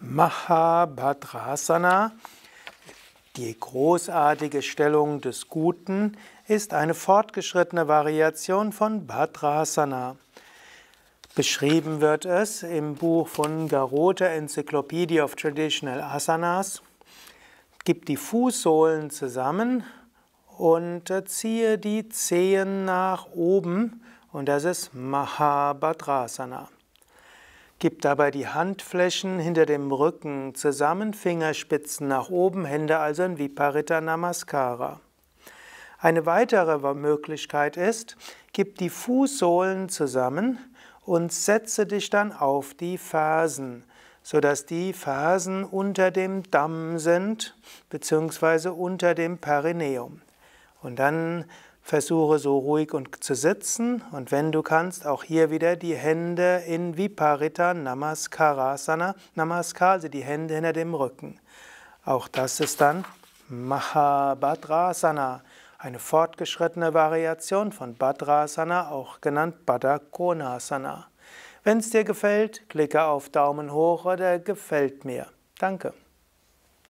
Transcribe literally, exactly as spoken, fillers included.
Mahabhadrasana, die großartige Stellung des Guten, ist eine fortgeschrittene Variation von Bhadrasana. Beschrieben wird es im Buch von Garota, Encyclopedia of Traditional Asanas. Gib die Fußsohlen zusammen und ziehe die Zehen nach oben, und das ist Mahabhadrasana. Gib dabei die Handflächen hinter dem Rücken zusammen, Fingerspitzen nach oben, Hände also in Viparita Namaskara. Eine weitere Möglichkeit ist, gib die Fußsohlen zusammen und setze dich dann auf die Fersen, sodass die Fersen unter dem Damm sind, beziehungsweise unter dem Perineum. Und dann versuche so ruhig und zu sitzen, und wenn du kannst, auch hier wieder die Hände in Viparita Namaskarasana, Namaskar, also die Hände hinter dem Rücken. Auch das ist dann Mahabhadrasana, eine fortgeschrittene Variation von Bhadrasana, auch genannt Baddha Konasana. Wenn es dir gefällt, klicke auf Daumen hoch oder gefällt mir. Danke.